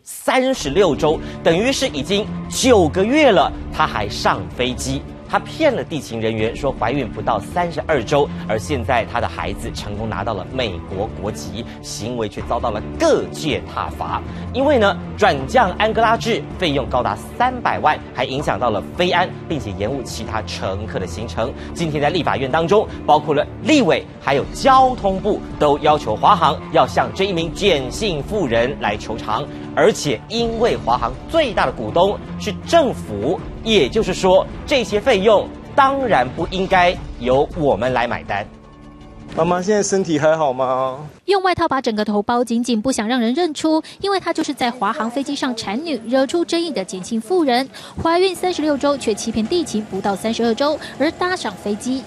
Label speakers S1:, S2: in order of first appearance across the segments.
S1: 36周，等于是已经9个月了，她还上飞机。她骗了地勤人员说怀孕不到32周，而现在她的孩子成功拿到了美国国籍，行为却遭到了各界挞伐。因为呢，转降安哥拉治费用高达300万，还影响到了飞安，并且延误其他乘客的行程。今天在立法院当中，包括了立委还有交通部都要求华航要向这一名简姓妇人来求偿，而且因为华航最大的股东是政府，也就是说这些费用当然不应该由我们来买单。
S2: 妈妈现在身体还好吗？
S3: 用外套把整个头包紧紧，不想让人认出，因为她就是在华航飞机上产女，惹出争议的简姓妇人，怀孕36周却欺骗地勤不到32周而搭上飞机。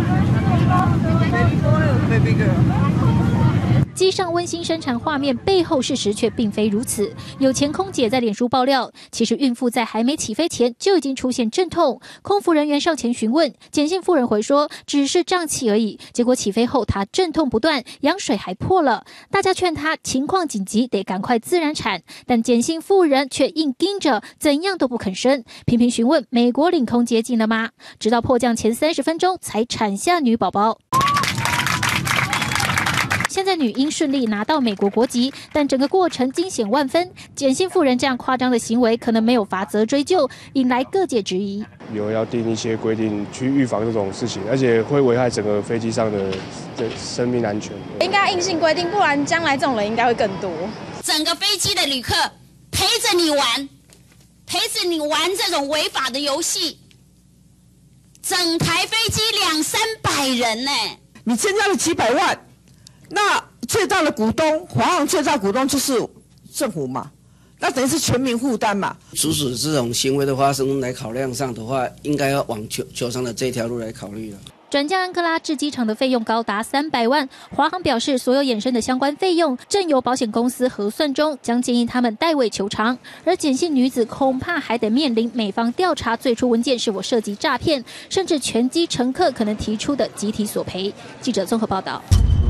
S3: 机上温馨生产画面背后，事实却并非如此。有前空姐在脸书爆料，其实孕妇在还没起飞前就已经出现阵痛，空服人员上前询问，简姓妇人回说只是胀气而已。结果起飞后她阵痛不断，羊水还破了。大家劝她情况紧急，得赶快自然产，但简姓妇人却硬盯着，怎样都不肯生，频频询问美国领空接近了吗？直到迫降前30分钟才产下女宝宝。现在女婴顺利拿到美国国籍，但整个过程惊险万分。简姓妇人这样夸张的行为，可能没有法则追究，引来各界质疑。
S2: 有要定一些规定去预防这种事情，而且会危害整个飞机上的生命安全。
S4: 应该硬性规定，不然将来这种人应该会更多。
S5: 整个飞机的旅客陪着你玩这种违法的游戏，整台飞机200-300人呢，
S6: 你增加了几百万。那最大的股东，华航最大股东就是政府嘛，那等于是全民负担嘛。
S7: 阻止这种行为的发生来考量上的话，应该要往求偿的这条路来考虑了。
S3: 转降安哥拉治机场的费用高达300万，华航表示所有衍生的相关费用正由保险公司核算中，将建议他们代为求偿。而简姓女子恐怕还得面临美方调查最初文件是否涉及诈骗，甚至全机乘客可能提出的集体索赔。记者综合报道。